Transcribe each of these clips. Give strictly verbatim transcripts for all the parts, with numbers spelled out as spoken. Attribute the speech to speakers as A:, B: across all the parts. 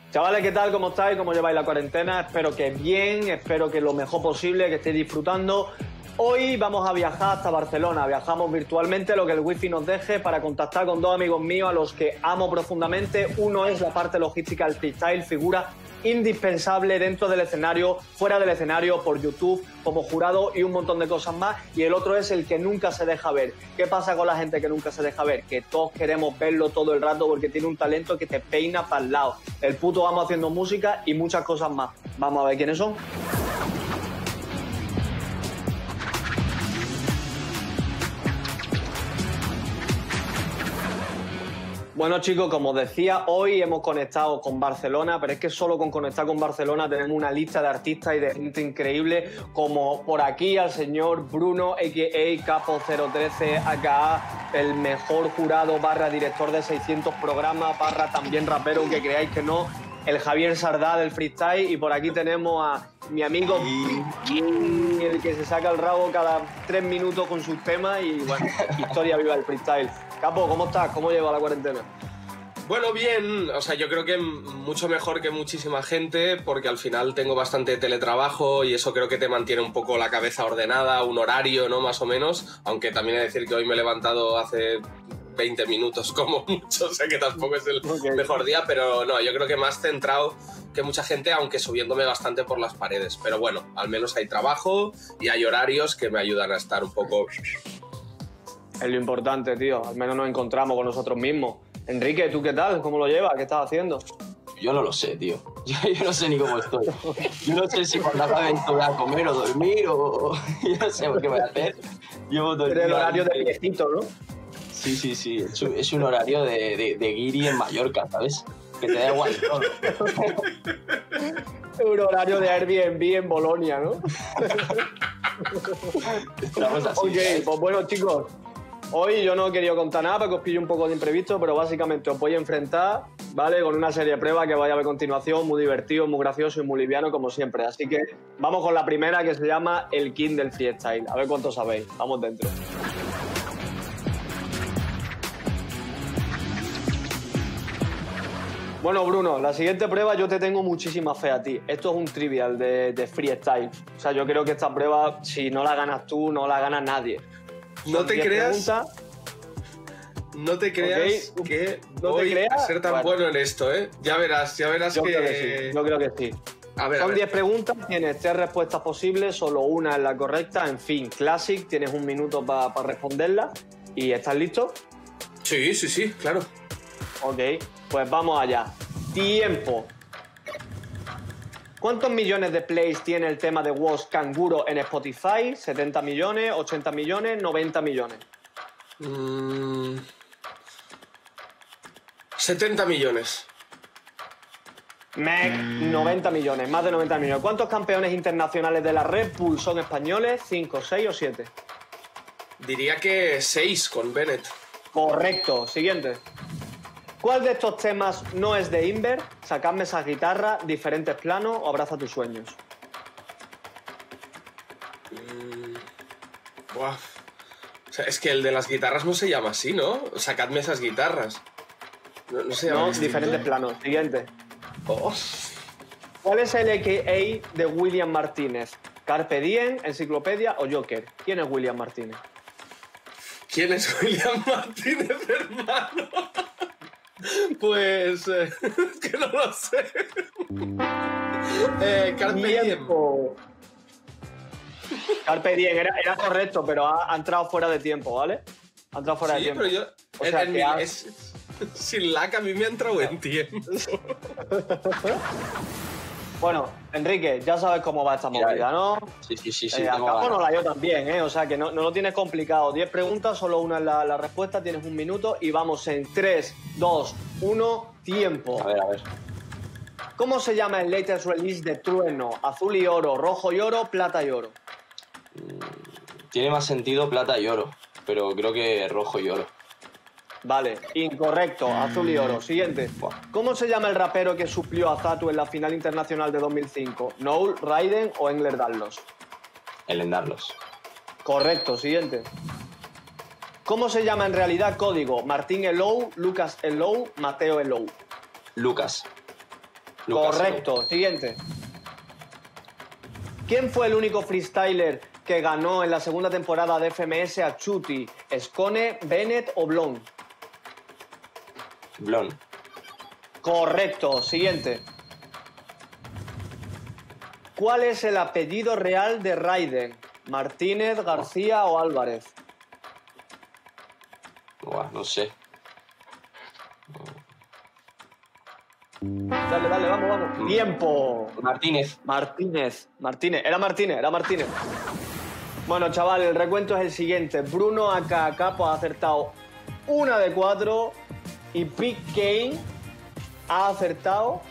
A: Chavales, ¿qué tal? ¿Cómo estáis? ¿Cómo lleváis la cuarentena? Espero que bien, espero que lo mejor posible, que estéis disfrutando. Hoy vamos a viajar hasta Barcelona. Viajamos virtualmente, lo que el wifi nos deje, para contactar con dos amigos míos a los que amo profundamente. Uno es la parte logística del freestyle, figura indispensable dentro del escenario, fuera del escenario, por YouTube, como jurado y un montón de cosas más. Y el otro es el que nunca se deja ver. ¿Qué pasa con la gente que nunca se deja ver? Que todos queremos verlo todo el rato porque tiene un talento que te peina para el lado. El puto Vamos Haciendo Música y muchas cosas más. Vamos a ver quiénes son. Bueno, chicos, como os decía, hoy hemos conectado con Barcelona, pero es que solo con conectar con Barcelona tenemos una lista de artistas y de gente increíble, como por aquí al señor Bruno, a k a. Capo cero trece, a k a el mejor jurado barra director de seiscientos programas, barra también rapero, aunque creáis que no, el Javier Sardá del freestyle. Y por aquí tenemos a mi amigo King, el que se saca el rabo cada tres minutos con sus temas y, bueno, historia viva del freestyle. Capo, ¿cómo estás? ¿Cómo lleva la cuarentena?
B: Bueno, bien, o sea, yo creo que mucho mejor que muchísima gente, porque al final tengo bastante teletrabajo y eso creo que te mantiene un poco la cabeza ordenada, un horario, ¿no? Más o menos, aunque también he de decir que hoy me he levantado hace veinte minutos como mucho, o sea que tampoco es el okay. mejor día, pero no, yo creo que más centrado que mucha gente, aunque subiéndome bastante por las paredes. Pero bueno, al menos hay trabajo y hay horarios que me ayudan a estar un poco...
A: Es lo importante, tío. Al menos nos encontramos con nosotros mismos. Enrique, ¿tú qué tal? ¿Cómo lo llevas? ¿Qué estás haciendo?
C: Yo no lo sé, tío. Yo, yo no sé ni cómo estoy. Yo no sé si cuando acabe esto voy a comer o dormir o... Yo no sé qué voy a hacer. Llevo todo el
A: día... el horario de viejito, ¿no?
C: Sí, sí, sí. Es un, es un horario de, de, de guiri en Mallorca, ¿sabes? Que te da igual todo.
A: Un horario de Airbnb en Bolonia, ¿no?
C: Estamos así.
A: Ok, ¿sabes? Pues bueno, chicos. Hoy yo no he querido contar nada porque os pillo un poco de imprevisto, pero básicamente os voy a enfrentar, ¿vale? Con una serie de pruebas que vais a ver a continuación, muy divertido, muy gracioso y muy liviano, como siempre. Así que vamos con la primera, que se llama el King del Freestyle. A ver cuánto sabéis. Vamos dentro. Bueno, Bruno, la siguiente prueba yo te tengo muchísima fe a ti. Esto es un trivial de, de freestyle. O sea, yo creo que esta prueba, si no la ganas tú, no la gana nadie.
B: No te creas,
A: preguntas.
B: no te creas okay. que
A: ¿No
B: voy
A: te creas?
B: a ser tan bueno. bueno en esto, ¿eh? Ya verás, ya verás
A: yo
B: que...
A: Creo que sí. Yo creo que sí.
B: A ver,
A: Son diez preguntas, tienes tres respuestas posibles, solo una es la correcta. En fin, Classic, tienes un minuto para pa responderla. ¿Y estás listo?
B: Sí, sí, sí, claro.
A: Ok, pues vamos allá. Tiempo. ¿Cuántos millones de plays tiene el tema de Was Canguro en Spotify? ¿setenta millones, ochenta millones, noventa millones?
B: Mm, setenta millones.
A: Mec, noventa millones, más de noventa millones. ¿Cuántos campeones internacionales de la Red Bull son españoles? ¿cinco, seis o siete?
B: Diría que seis con Bennett.
A: Correcto. Siguiente. ¿Cuál de estos temas no es de Inver? Sacadme esa guitarra, diferentes planos o abraza tus sueños.
B: Mm, buah. O sea, es que el de las guitarras no se llama así, ¿no? Sacadme esas guitarras. No, no se llama
A: No, diferentes planos. Siguiente.
B: Oh.
A: ¿Cuál es el a k a de William Martínez? ¿Carpe Diem, Enciclopedia o Joker? ¿Quién es William Martínez?
B: ¿Quién es William Martínez, hermano? Pues... Eh, que no lo sé. eh, Carpe Diem.
A: Carpe Diem, era, era correcto, pero ha, ha entrado fuera de tiempo, ¿vale? Ha entrado fuera
B: sí,
A: de tiempo.
B: Pero yo,
A: o
B: en,
A: sea,
B: en mi,
A: has...
B: es, sin lag a mí me ha entrado en tiempo.
A: Bueno, Enrique, ya sabes cómo va esta movida, ¿no?
C: Sí, sí, sí. sí
A: eh, Acabo no la yo también, ¿eh? O sea, que no, no lo tienes complicado. diez preguntas, solo una es la, la respuesta, tienes un minuto y vamos en tres, dos, uno, tiempo.
C: A ver, a ver.
A: ¿Cómo se llama el latest release de Trueno? Azul y oro, rojo y oro, plata y oro.
C: Tiene más sentido plata y oro, pero creo que rojo y oro.
A: Vale, incorrecto, azul y oro. Siguiente. ¿Cómo se llama el rapero que suplió a Zatu en la final internacional de dos mil cinco? ¿Noel, Raiden o Engler Darlos?
C: Engler Darlos.
A: Correcto, siguiente. ¿Cómo se llama en realidad Código? Martín Elou, Lucas Elou, Mateo Elou.
C: Lucas. Lucas,
A: Correcto.
C: no.
A: Siguiente. ¿Quién fue el único freestyler que ganó en la segunda temporada de F M S a Chuty? ¿Skone, Bennett o Blon?
C: Blon.
A: Correcto. Siguiente. ¿Cuál es el apellido real de Raiden? ¿Martínez, García o Álvarez?
C: Buah, no sé.
A: Dale, dale, vamos, vamos. ¡Tiempo!
C: Martínez.
A: Martínez. Martínez. Era Martínez, era Martínez. Bueno, chaval, el recuento es el siguiente. Bruno A K Capo ha acertado una de cuatro y Pick Kane ha acertado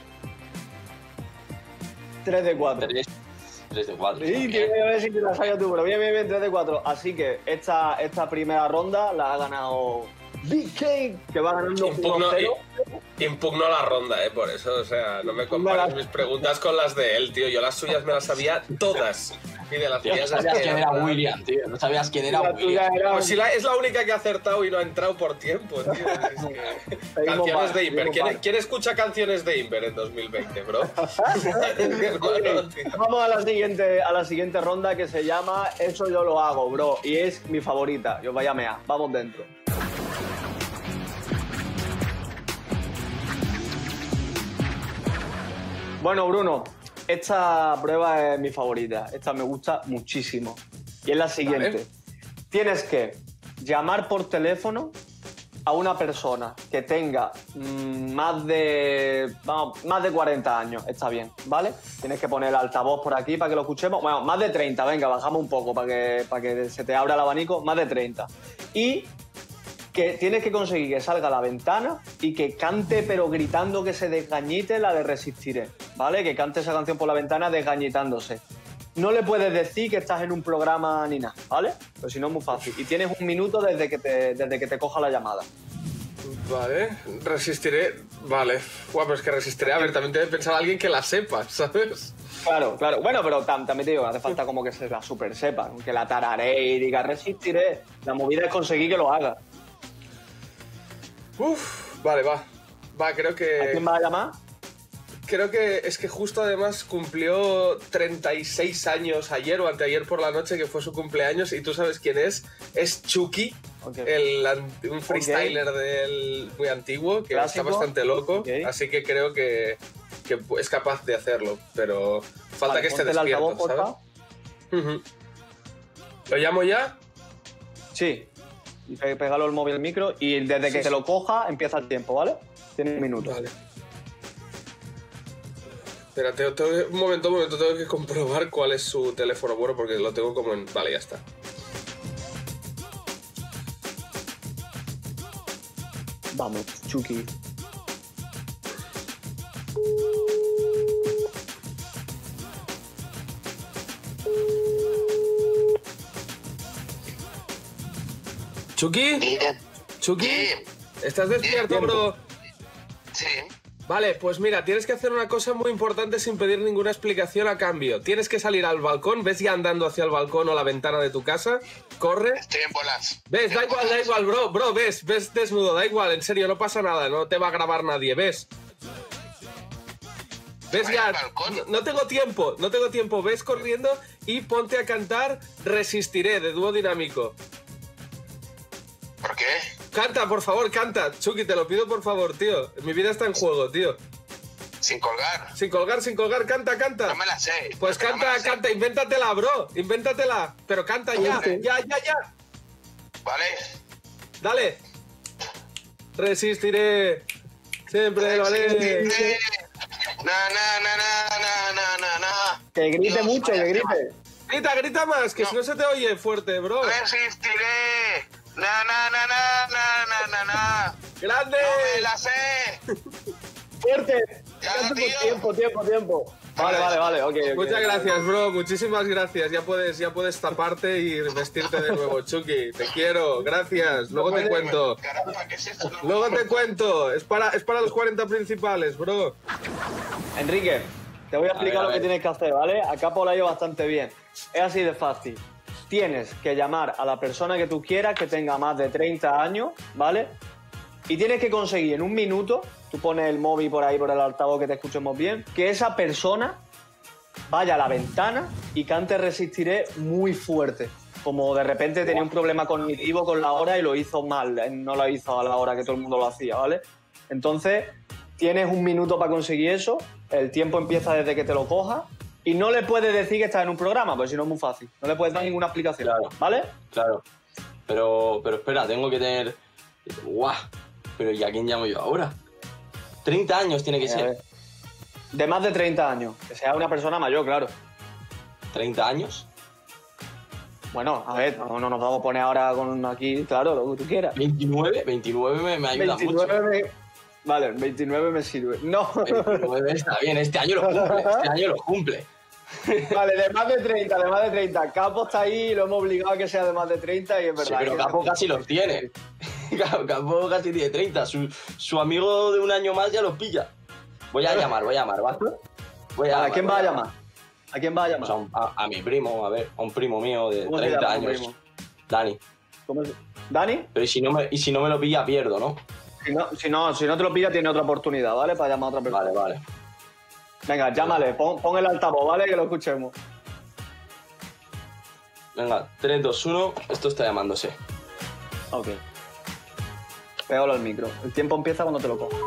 A: tres de cuatro.
C: Tres, tres de cuatro.
A: Sí,
C: Bien.
A: tío, a ver si te la sabías tú, pero bien, bien, bien, tres de cuatro. Así que esta, esta primera ronda la ha ganado Big Kane, que va ganando
B: Impugno,
A: uno cero.
B: impugno la ronda, eh, por eso. O sea, no me
A: Impugno
B: compares
A: la-
B: mis preguntas con las de él, tío. Yo las suyas me las sabía todas. Y de las
C: Tío, no
B: mías es
C: sabías
B: que-
C: quién era William, tío. No sabías quién era
A: La tuya
C: William.
A: era
B: Pues si la, es la única que ha acertado y no ha entrado por tiempo, tío. Es que-
A: Seguimos
B: Canciones
A: mal,
B: de Inver.
A: seguimos
B: ¿Quién,
A: mal.
B: quién escucha canciones de Inver en dos mil veinte, bro? Hermano, tío.
A: Vamos a la siguiente, a la siguiente ronda que se llama Eso yo lo hago, bro. Y es mi favorita. Yo vaya mea. Vamos dentro. Bueno, Bruno, esta prueba es mi favorita. Esta me gusta muchísimo. Y es la siguiente.
B: Vale.
A: Tienes que llamar por teléfono a una persona que tenga mm, más de vamos, más de cuarenta años, está bien, ¿vale? Tienes que poner el altavoz por aquí para que lo escuchemos. Bueno, más de treinta, venga, bajamos un poco para que, para que se te abra el abanico, más de treinta. Y que tienes que conseguir que salga a la ventana y que cante, pero gritando que se desgañite la de Resistiré, ¿vale? Que cante esa canción por la ventana desgañitándose. No le puedes decir que estás en un programa ni nada, ¿vale? Pero si no es muy fácil. Y tienes un minuto desde que te, desde que te coja la llamada.
B: Vale, resistiré. Vale. Guau, pero es que resistiré. A ver, también te debe pensar alguien que la sepa, ¿sabes?
A: Claro, claro. Bueno, pero tam- también te digo, hace falta como que se la super sepa, que la tararé y diga Resistiré. La movida es conseguir que lo haga.
B: Uf, vale, va. Va, creo
A: ¿A
B: que.
A: quién va a llamar?
B: Creo que es que justo además cumplió treinta y seis años ayer o anteayer por la noche, que fue su cumpleaños, y tú sabes quién es. Es Chucky,
A: Ok.
B: el, an- un freestyler del muy antiguo, que
A: Clásico.
B: está bastante loco,
A: Ok.
B: así que creo que, que es capaz de hacerlo, pero falta
A: Vale,
B: que esté
A: ponte el
B: despierto,
A: altavoz,
B: ¿sabes?
A: porfa.
B: Ujú. ¿Lo llamo ya?
A: Sí. Y pe- pégalo el móvil al micro y desde que
B: Sí,
A: se
B: sí.
A: lo coja empieza el tiempo, ¿vale? Tiene un minuto.
B: Vale. Espérate, tengo que- un momento, un momento, tengo que comprobar cuál es su teléfono bueno porque lo tengo como en... Vale, ya está.
A: Vamos, Chucky.
B: ¿Chucky?
D: Bien.
B: ¿Chucky?
D: Bien.
B: ¿Estás despierto,
A: Bien.
B: bro?
D: Sí.
B: Vale, pues mira, tienes que hacer una cosa muy importante sin pedir ninguna explicación a cambio. Tienes que salir al balcón, ves ya andando hacia el balcón o la ventana de tu casa, corre.
D: Estoy en bolas.
B: Ves, da igual, da igual, bro, bro, ves, ves desnudo, da igual, en serio, no pasa nada, no te va a grabar nadie, ves. ¿Ves
D: Vaya
B: ya?
D: al balcón.
B: No, no tengo tiempo, no tengo tiempo, ves corriendo y ponte a cantar Resistiré, de dúo dinámico.
D: ¿Por qué?
B: Canta, por favor, canta. Chucky, te lo pido por favor, tío. Mi vida está en juego, tío.
D: Sin colgar.
B: Sin colgar, sin colgar, canta, canta.
D: No me la sé.
B: Pues
D: No me
B: canta,
D: la sé.
B: canta, invéntatela, bro. Invéntatela. Pero canta ya,
A: Ok.
B: ya, ya, ya.
D: Vale.
B: Dale. Resistiré. Siempre, vale.
D: Resistiré. Na, na, na, na, na, na, na, na.
A: Que grite
D: Dios,
A: mucho,
D: vaya
A: que
D: tema.
A: grite.
B: Grita, grita más, que
D: No.
B: si no se te oye fuerte, bro.
D: Resistiré. Na, na, na, na, na, na, na, na.
B: ¡Grande!
D: No me la sé.
A: ¡Fuerte!
D: Ya,
A: Canta por
D: tío.
A: tiempo, tiempo, tiempo. Vale, vale, vale, ok. ok.
B: Muchas gracias, bro. Muchísimas gracias. Ya puedes, ya puedes taparte y vestirte de nuevo, Chucky. Te quiero. Gracias. Luego te cuento.
D: Caramba, ¿qué es esto? No.
B: Luego te cuento. Es para, es para los cuarenta principales, bro.
A: Enrique, te voy a explicar
C: ver, a
A: lo que
C: ver.
A: tienes que hacer, ¿vale? Acá Paul lo ha ido bastante bien. Es así de fácil. Tienes que llamar a la persona que tú quieras que tenga más de treinta años, ¿vale? Y tienes que conseguir en un minuto, tú pones el móvil por ahí, por el altavoz, que te escuchemos bien, que esa persona vaya a la ventana y cante Resistiré muy fuerte. Como de repente tenía un problema cognitivo con la hora y lo hizo mal, no lo hizo a la hora que todo el mundo lo hacía, ¿vale? Entonces, tienes un minuto para conseguir eso, el tiempo empieza desde que te lo cojas y no le puedes decir que estás en un programa, porque si no es muy fácil. No le puedes dar ninguna explicación,
C: Claro.
A: ¿vale?
C: Claro. Pero, pero espera, tengo que tener... ¡Guau! Pero ¿y a quién llamo yo ahora? treinta años tiene que
A: A
C: ser.
A: ver. De más de treinta años, que sea una persona mayor, claro.
C: ¿treinta años?
A: Bueno, a ver, no, no nos vamos a poner ahora con aquí, claro, lo que tú quieras.
C: ¿veintinueve? veintinueve me, me ayuda
A: veintinueve
C: mucho.
A: me... Vale, veintinueve me sirve. No.
C: veintinueve está bien, este año lo cumple, este año lo cumple.
A: Vale, de más de treinta, de más de treinta. Capo está ahí y lo hemos obligado a que sea de más de treinta y es verdad.
C: Sí, pero
A: que-
C: Capo casi los tiene. Capo casi tiene treinta. Su, su amigo de un año más ya los pilla. Voy a llamar, voy a llamar, ¿va? Voy
A: ¿A
C: llamar,
A: quién
C: voy
A: va a llamar? ¿A quién va a
C: Pues
A: llamar?
C: a, un- a- a mi primo, a ver, a un primo mío de
A: ¿Cómo se
C: treinta
A: llama tu
C: años.
A: primo?
C: Dani.
A: ¿Cómo se- ¿Dani?
C: Pero ¿y si, no me, y si no me lo pilla, pierdo, ¿no?
A: Si no, si, no, si no te lo pilla, tiene otra oportunidad, ¿vale? Para llamar a otra persona.
C: Vale, vale.
A: Venga, llámale, pon, pon el altavoz, ¿vale? Que lo escuchemos.
C: Venga, tres, dos, uno. Esto está llamándose.
A: Ok. Pégalo al micro. El tiempo empieza cuando te lo cojas.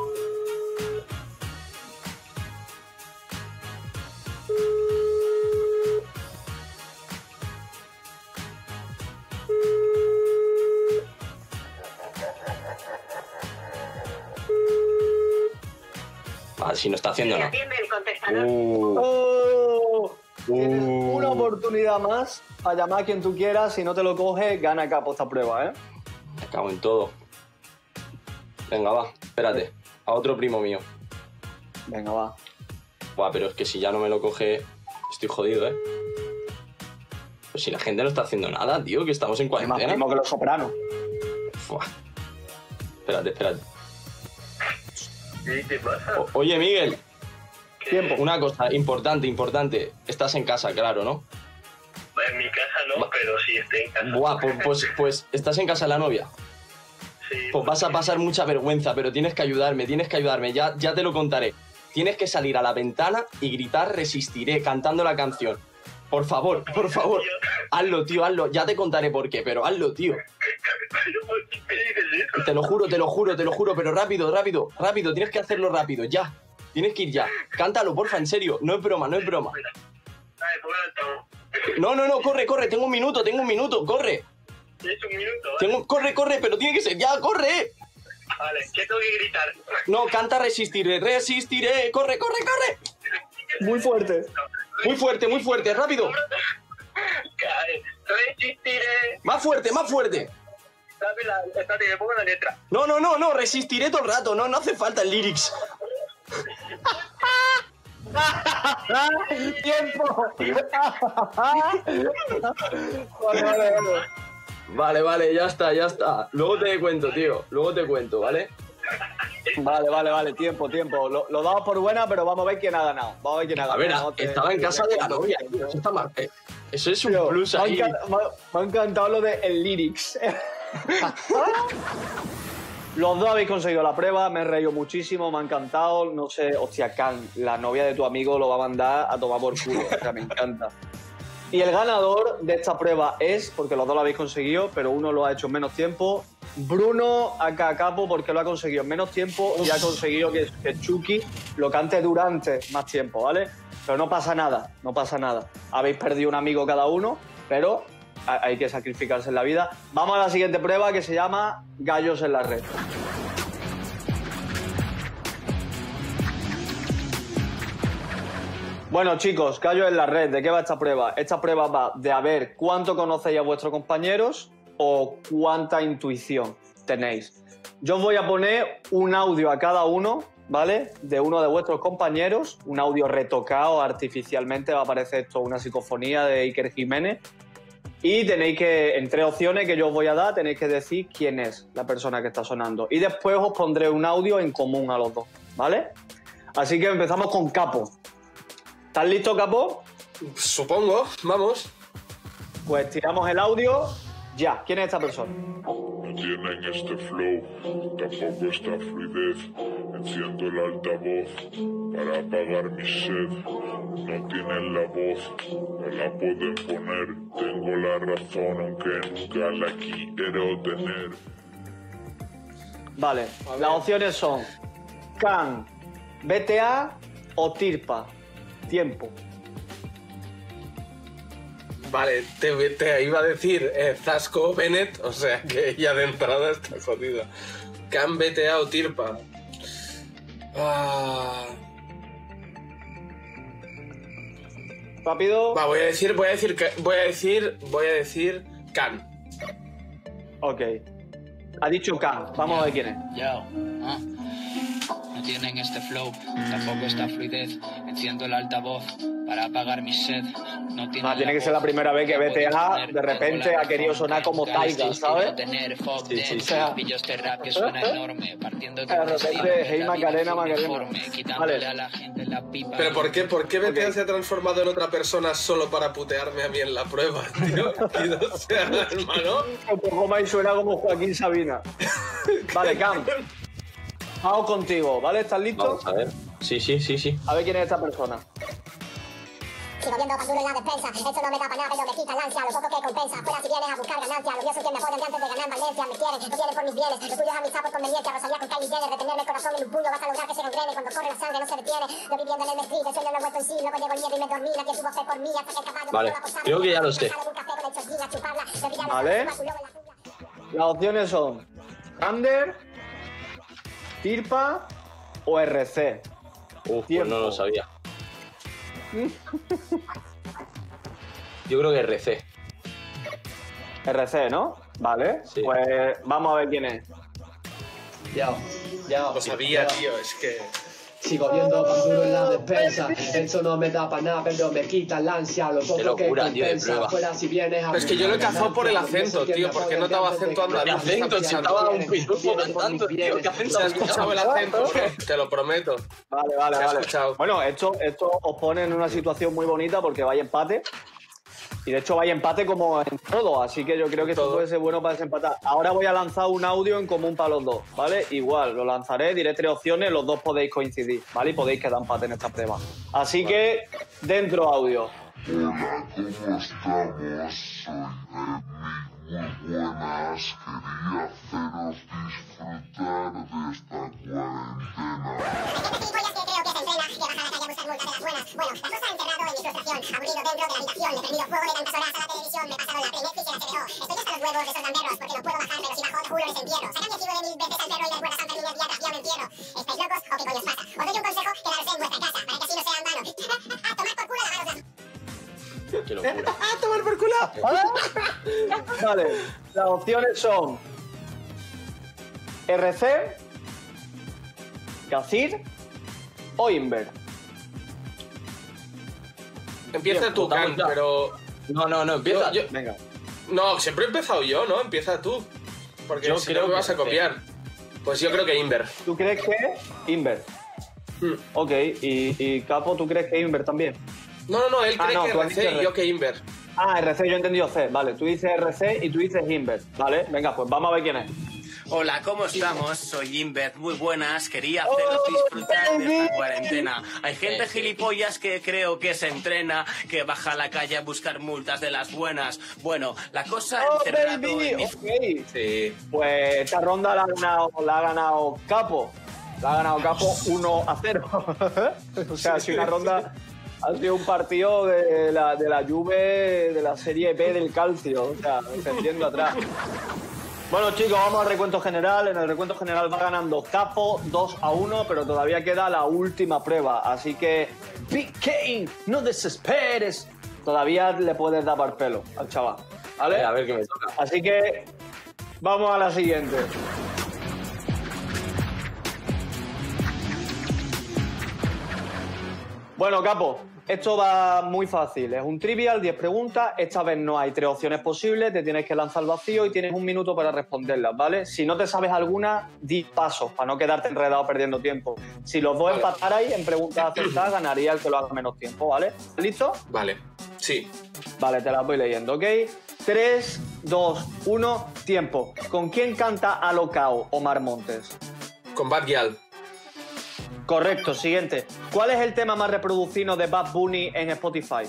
C: Vale, si no está haciendo nada.
E: Atiende el contestador.
C: Uh,
A: ¡Oh! Tienes
C: Uh.
A: una oportunidad más para llamar a quien tú quieras. Si no te lo coges, gana Capo esta prueba, ¿eh?
C: me cago en todo. Venga, va, espérate. A otro primo mío.
A: Venga, va.
C: Buah, pero es que si ya no me lo coge, estoy jodido, ¿eh? Pues si la gente no está haciendo nada, tío, que estamos en
A: Es más
C: cuarentena.
A: primo que los sopranos.
C: Buah. Espérate, espérate.
E: ¿Qué te pasa?
C: O- oye, Miguel,
A: Tiempo.
C: una cosa importante, importante. Estás en casa, claro, ¿no?
E: En mi casa no, pero sí estoy en casa.
C: Buah, pues, pues, pues estás en casa de la novia.
E: Sí,
C: Pues vas a pasar mucha vergüenza, pero tienes que ayudarme, tienes que ayudarme, ya, ya te lo contaré. Tienes que salir a la ventana y gritar Resistiré, cantando la canción. Por favor, por favor, hazlo, tío, hazlo. Ya te contaré por qué, pero hazlo, tío.
E: Pero ¿por qué me dices eso?
C: Te lo juro, te lo juro, te lo juro, pero rápido, rápido, rápido, tienes que hacerlo rápido, ya. Tienes que ir ya. Cántalo, porfa, en serio. No es broma, no es broma.
E: Vale, pon el altavoz.
C: No, no, no, corre, corre, tengo un minuto, tengo un minuto, corre.
E: Es un minuto, ¿vale?
C: Tengo, corre, corre, pero tiene que ser ya, corre.
E: Vale, ¿qué tengo que gritar?
C: No, canta Resistiré, Resistiré, corre, corre, corre.
A: Muy fuerte.
C: Muy fuerte, muy fuerte, rápido.
E: Cae. Resistiré.
C: Más fuerte, más fuerte.
E: Dame la... Espérate, me pongo la letra.
C: No, no, no, no, resistiré todo el rato, no, no hace falta el lyrics.
A: ¡Tiempo! Vale, vale, vale.
C: Vale, vale, ya está, ya está. Luego te cuento, tío, luego te cuento, ¿vale?
A: Vale, vale, vale, tiempo, tiempo. Lo, lo damos por buena, pero vamos a ver quién ha ganado. Vamos a ver quién ha
C: A
A: ganado.
C: ver,
A: No te-
C: estaba en casa de la novia, tío, eso está mal. eh, Eso es un
A: Tío,
C: plus
A: me, ha
C: ahí.
A: encan- me ha- me ha encantado lo de el lyrics. Los dos habéis conseguido la prueba, me he reído muchísimo, me ha encantado. No sé, hostia, Can, la novia de tu amigo lo va a mandar a tomar por culo. O sea, me encanta. Y el ganador de esta prueba es, porque los dos lo habéis conseguido, pero uno lo ha hecho en menos tiempo, Bruno acá Capo, porque lo ha conseguido en menos tiempo y ha conseguido que, que Chucky lo cante durante más tiempo, ¿vale? Pero no pasa nada, no pasa nada. Habéis perdido un amigo cada uno, pero ha- hay que sacrificarse en la vida. Vamos a la siguiente prueba, que se llama Gallos en la Red. Bueno, chicos, Gallos en la Red, ¿de qué va esta prueba? Esta prueba va de a ver cuánto conocéis a vuestros compañeros o cuánta intuición tenéis. Yo os voy a poner un audio a cada uno, ¿vale? De uno de vuestros compañeros, un audio retocado artificialmente, va a aparecer esto una psicofonía de Iker Jiménez. Y tenéis que, en tres opciones que yo os voy a dar, tenéis que decir quién es la persona que está sonando. Y después os pondré un audio en común a los dos, ¿vale? Así que empezamos con Capo. ¿Estás listo, Capo?
B: Supongo, vamos.
A: Pues tiramos el audio. Ya. ¿Quién es esta persona?
F: No tienen este flow, tampoco esta fluidez. Enciendo el altavoz para apagar mi sed. No tienen la voz, no la pueden poner. Tengo la razón, aunque nunca la quiero tener.
A: Vale, las opciones son Can, B T A o Tirpa. Tiempo.
B: Vale, te, te iba a decir eh, Zasco Bennett, o sea que ya de entrada está jodido. Can, B T A o Tirpa. Ah.
A: Rápido.
B: Va, voy a decir, voy a decir, que- voy a decir, voy a decir Can.
A: Ok. Ha dicho Can. Vamos a ver quién es.
G: Yo, ¿ah? No tienen este flow, tampoco esta fluidez. Enciendo el altavoz para apagar mi sed. No tienen
A: Ah, tiene que ser la primera vez que B T A de repente ha querido sonar como Taiga, ¿sabes?
G: Sí,
A: sí, sí.
G: Pillo este rap que suena enorme, partiendo
A: De repente, hey, Macarena, Macarena. Vale.
G: a la gente la pipa.
B: Pero ¿por qué, por qué B T A
A: Ok.
B: se ha transformado en otra persona solo para putearme a mí en la prueba, tío? Y no sea, hermano.
A: Un poco más y suena como Joaquín Sabina. Vale, Cam. Vamos contigo, ¿vale? ¿Estás listo?
C: Vamos a ver. Sí, sí, sí, sí.
A: A ver quién es esta persona.
H: Sigo viendo basura en la despensa, esto no me da para nada, pero me quita la ansia, lo poco que compensa. Fuera si vienes a buscar ganancia, los dioses que me joden de antes de ganar en Valencia. Me quieren, no quieren por mis bienes, lo tuyo es amistad por conveniencia. Rosalía con Kylie Jenner, retenerme el corazón en un puño, vas a lograr que se gangrene. Cuando corre la sangre no se detiene, yo viviendo en el street, el sueño no he vuelto en sí. Luego llegó el miedo y me dormí, la que tuvo fe por mí, hasta que el caballo
C: Vale,
H: me dio la posada.
C: creo que ya lo sé.
A: Vale. Las opciones son Thunder, Tirpa o R C.
C: Uf, pues
A: Tiempo.
C: no lo sabía. Yo creo que R C.
A: R C, ¿no? Vale.
C: Sí.
A: Pues vamos a ver quién es.
I: Ya, ya.
B: Lo sabía, tío, es que...
I: Sigo viendo pan duro en la despensa. Eso no me da para nada, pero me quita la ansia. Lo poco
C: locura,
I: que
C: tío, de
I: compensa.
C: prueba.
I: Fuera si vienes a
B: Pero es que yo lo he cazado por el acento, tío, porque no daba acento
C: ¿Qué
B: andaluz.
C: acento? Si estaba un pitufo
I: Vienen por
C: cantando,
I: mis
C: tío. ¿Qué
I: bienes.
C: acento?
B: Se ha escuchado el acento, te lo prometo.
A: Vale, vale,
B: Se ha
A: vale.
B: escuchado.
A: Bueno, esto, esto os pone en una situación muy bonita porque vais empate. Y de hecho vais empate como en todo, así que yo creo que esto
B: Todo.
A: puede ser bueno para desempatar. Ahora voy a lanzar un audio en común para los dos, ¿vale? Igual, lo lanzaré, diré tres opciones, los dos podéis coincidir, ¿vale? Y podéis quedar empate en esta prueba. Así que, dentro audio.
F: Hola, ¿cómo estamos? Soy Emi, muy buenas. Quería haceros disfrutar de esta cuarentena.
H: Bueno, la cosa ha enterrado en mi frustración, aburrido dentro de la habitación, le he prendido fuego de tantas horas a la televisión, me pasaron la Netflix y la H B O. Estoy hasta los huevos de esos gamberros, porque no puedo bajar, pero si bajo, juro les entierro. Sacan mi archivo de mil veces al perro y las buenas Santa Niña diatas, ya me entierro. ¿Estáis locos o qué coño os pasa? Os doy un consejo, quedaros en vuestra casa, para que así no sean malos. A tomar por culo, lavaros las...
C: Qué locura.
B: ¡Ah, tomar por culo!
A: Vale, las opciones son R C, Gazir o Inver.
B: Empieza tú,
C: Votamos
B: Can,
C: ya.
B: pero...
C: No, no, no, empieza.
B: Yo- yo-
A: Venga.
B: No, siempre he empezado yo, ¿no? Empieza tú. Porque
C: Yo
B: si
C: creo
B: no me
C: que
B: vas a
C: sí.
B: copiar. Pues yo creo que Inver.
A: ¿Tú crees que Inver?
B: Hmm.
A: Ok, y, y Capo, ¿tú crees que Inver también?
B: No, no, no, él
A: Ah,
B: cree
A: no,
B: que
A: tú has
B: R C
A: dicho
B: y
A: R.
B: yo que Inver.
A: Ah, R C, yo he entendido C. Vale, tú dices R C y tú dices Inver. Vale, venga, pues vamos a ver quién es.
J: Hola, ¿cómo estamos? Soy Inbert, muy buenas. Quería haceros disfrutar de esta cuarentena. Hay gente gilipollas que creo que se entrena, que baja a la calle a buscar multas de las buenas. Bueno, la cosa
A: ¡Oh,
J: encerrado
A: baby!
J: en mi...
A: Ok.
B: Sí.
A: Pues esta ronda la ha ganado, la ha ganado Capo. La ha ganado Capo uno a cero. O sea, ha sido una ronda... Ha sido un partido de la, de la Juve, de la Serie B del Calcio. O sea, defendiendo atrás. Bueno, chicos, vamos al recuento general. En el recuento general va ganando Capo dos a uno, pero todavía queda la última prueba. Así que, Big Kane, no desesperes. Todavía le puedes dar por pelo al chaval, ¿vale?
C: A ver qué me toca.
A: Así que, vamos a la siguiente. Bueno, Capo, esto va muy fácil. Es un trivial, diez preguntas. Esta vez no hay tres opciones posibles. Te tienes que lanzar al vacío y tienes un minuto para responderlas, ¿vale? Si no te sabes alguna, di pasos para no quedarte enredado perdiendo tiempo. Si los dos empatarais en preguntas acertadas, ganaría el que lo haga menos tiempo, ¿vale? ¿Listo?
B: Vale. Sí.
A: Vale, te las voy leyendo, ¿ok? Tres, dos, uno, tiempo. ¿Con quién canta Alocao Omar Montes?
B: Con Bad Gyal.
A: Correcto, siguiente. ¿Cuál es el tema más reproducido de Bad Bunny en Spotify?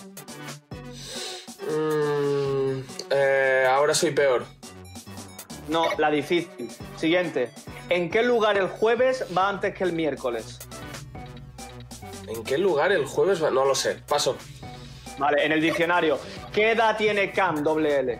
B: Mm, eh, ahora soy peor.
A: No, la difícil. Siguiente. ¿En qué lugar el jueves va antes que el miércoles?
B: ¿En qué lugar el jueves va? No lo sé. Paso.
A: Vale, en el diccionario. ¿Qué edad tiene Cam doble L?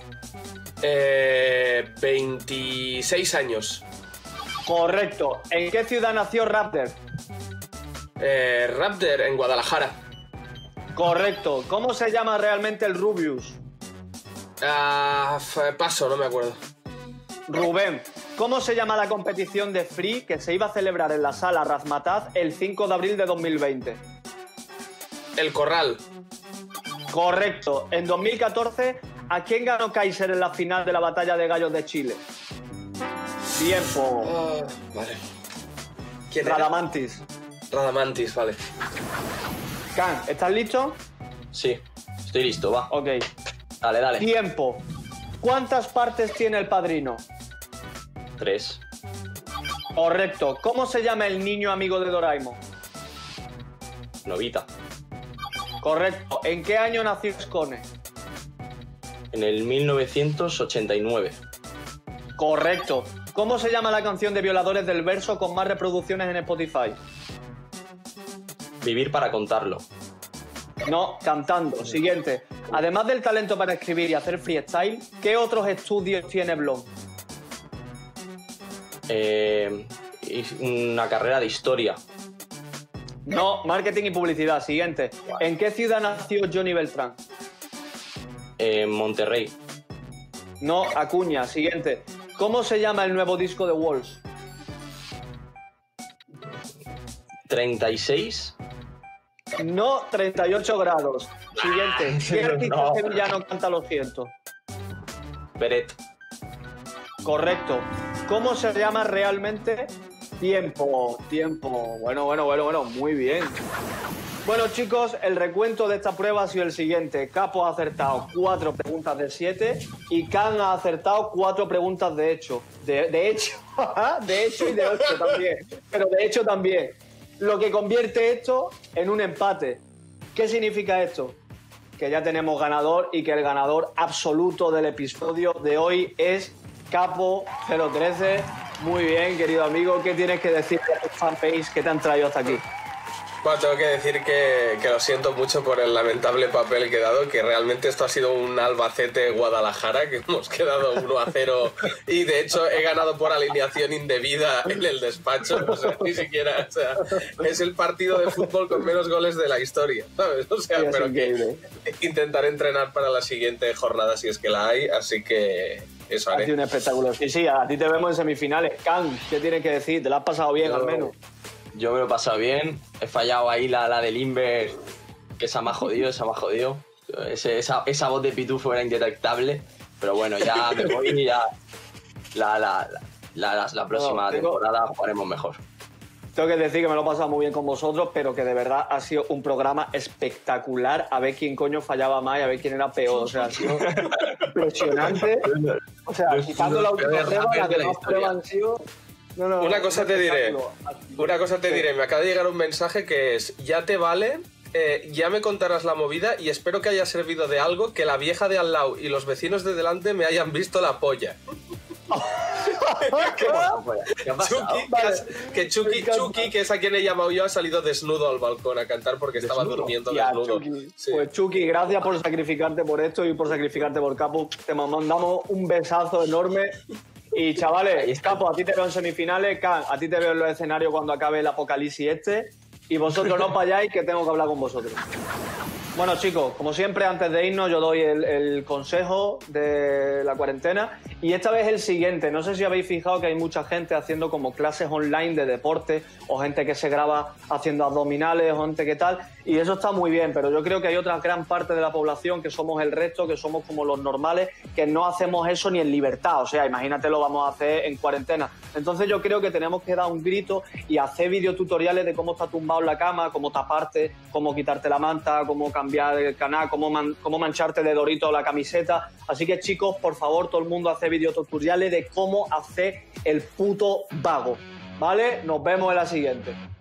B: Eh, veintiséis años.
A: Correcto. ¿En qué ciudad nació Raptor?
B: Eh, Raptor en Guadalajara.
A: Correcto. ¿Cómo se llama realmente el Rubius?
B: Ah, paso, no me acuerdo.
A: Rubén. ¿Cómo se llama la competición de Free que se iba a celebrar en la sala Razmataz el cinco de abril de dos mil veinte?
B: El Corral.
A: Correcto. En dos mil catorce, ¿a quién ganó Kaiser en la final de la Batalla de Gallos de Chile? Tiempo.
B: Uh, vale. ¿Quién era?
A: Radamantis.
B: Radamantis, vale.
A: Can, ¿estás listo?
C: Sí, estoy listo, va.
A: Ok.
C: Dale, dale.
A: Tiempo. ¿Cuántas partes tiene El Padrino?
C: Tres.
A: Correcto. ¿Cómo se llama el niño amigo de Doraemon?
C: Novita.
A: Correcto. ¿En qué año nació Skone?
C: En el mil novecientos ochenta y nueve.
A: Correcto. ¿Cómo se llama la canción de Violadores del Verso con más reproducciones en Spotify?
C: Vivir para contarlo.
A: No, cantando. Siguiente. Además del talento para escribir y hacer freestyle, ¿qué otros estudios tiene Blon?
C: Eh, una carrera de historia.
A: No, marketing y publicidad. Siguiente. ¿En qué ciudad nació Johnny Beltrán?
C: En Monterrey.
A: No, Acuña. Siguiente. ¿Cómo se llama el nuevo disco de Walls?
C: treinta y seis.
A: No, treinta y ocho grados. Siguiente. ¿Qué artista
C: No.
A: sevillano canta Lo siento?
C: Beret.
A: Correcto. ¿Cómo se llama realmente? Tiempo, tiempo. Bueno, bueno, bueno, bueno, muy bien. Bueno, chicos, el recuento de esta prueba ha sido el siguiente. Capo ha acertado cuatro preguntas de siete y Can ha acertado cuatro preguntas de hecho. De, de hecho, de hecho y de ocho también. Pero de hecho también. Lo que convierte esto en un empate. ¿Qué significa esto? Que ya tenemos ganador y que el ganador absoluto del episodio de hoy es Capo cero trece. Muy bien, querido amigo. ¿Qué tienes que decir de tu fanpage que te han traído hasta aquí?
B: Bueno, tengo que decir que, que lo siento mucho por el lamentable papel que he dado, que realmente esto ha sido un Albacete-Guadalajara, que hemos quedado uno a cero y de hecho he ganado por alineación indebida en el despacho, o sea, ni siquiera, o sea, es el partido de fútbol con menos goles de la historia, ¿sabes? O sea,
A: Sí, es
B: pero
A: increíble.
B: que intentaré entrenar para la siguiente jornada si es que la hay, así que eso
A: Ha
B: haré.
A: sido un espectáculo. Sí, sí, a ti te vemos en semifinales. Can, ¿qué tienes que decir? ¿Te la has pasado bien,
C: Yo-
A: al menos?
C: Yo me lo he pasado bien. He fallado ahí la, la del Inver, que esa me ha jodido, esa me ha jodido. Ese- esa, esa voz de pitufo era indetectable. Pero bueno, ya me voy y ya la, la, la, la, la próxima
A: No, tengo-
C: temporada jugaremos mejor.
A: Tengo que decir que me lo he pasado muy bien con vosotros, pero que de verdad ha sido un programa espectacular. A ver quién coño fallaba más y a ver quién era peor. O sea, ha sido impresionante. O sea,
C: Los-
A: quitando la
C: los
A: última
C: peores
A: prueba,
C: rappers
A: las
C: de la
A: demás
C: historia.
A: pruebas han sido... No, no,
B: Una cosa
A: un
B: te diré,
A: espectáculo.
B: una cosa te
A: Sí.
B: diré, me acaba de llegar un mensaje que es, ya te vale, eh, ya me contarás la movida y espero que haya servido de algo que la vieja de al lado y los vecinos de delante me hayan visto la polla.
C: ¿Qué ha pasado?
B: Chucky, que, has- que Chucky, Chucky, que es a quien he llamado yo, ha salido desnudo al balcón a cantar porque estaba
C: ¿Desnudo?
B: durmiendo
A: Ya,
B: desnudo.
A: Chucky.
B: Sí.
A: Pues Chucky, gracias por sacrificarte por esto y por sacrificarte por Capo. Te mandamos un besazo enorme. Y
C: Ahí
A: chavales,
C: está.
A: Capo, a ti te veo en semifinales, Can, a ti te veo en los escenarios cuando acabe el apocalipsis este. Y vosotros no vayáis, que tengo que hablar con vosotros. Bueno, chicos, como siempre, antes de irnos, yo doy el, el consejo de la cuarentena. Y esta vez el siguiente. No sé si habéis fijado que hay mucha gente haciendo como clases online de deporte, o gente que se graba haciendo abdominales, o gente que tal. Y eso está muy bien, pero yo creo que hay otra gran parte de la población que somos el resto, que somos como los normales, que no hacemos eso ni en libertad. O sea, imagínate, lo vamos a hacer en cuarentena. Entonces yo creo que tenemos que dar un grito y hacer videotutoriales de cómo estar tumbado en la cama, cómo taparte, cómo quitarte la manta, cómo cambiar cambiar el canal, cómo, man, cómo mancharte de Dorito la camiseta. Así que, chicos, por favor, todo el mundo hace videotutoriales de cómo hacer el puto vago, ¿vale? Nos vemos en la siguiente.